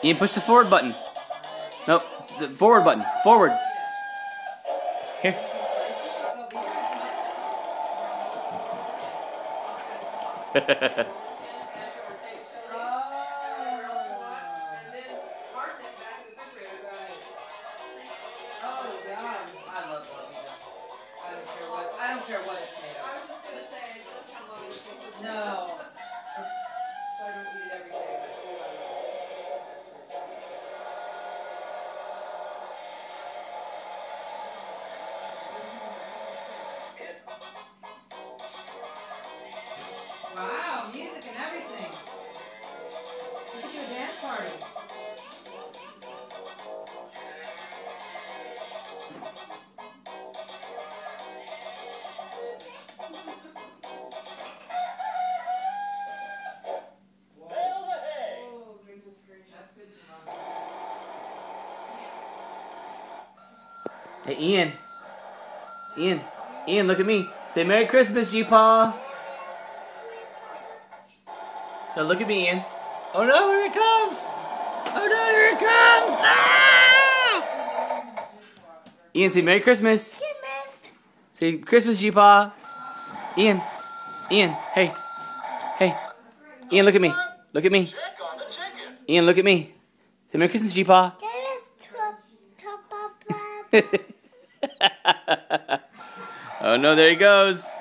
Ian, push the forward button. No, the forward button. Forward. Here. I don't care what it's made of. I was just going to say, it doesn't have long as no. So I don't eat it every day. Wow, music and everything. We could do a dance party. Hey, Ian. Ian, look at me. Say Merry Christmas, G-Paw. Now look at me, Ian. Oh no, here it comes. Oh no, here it comes. Ah! Ian, say Merry Christmas. Say Christmas, G-Paw. Ian, hey. Ian, look at me. Look at me. Ian, look at me. Say Merry Christmas, G-Paw. Oh no, there he goes.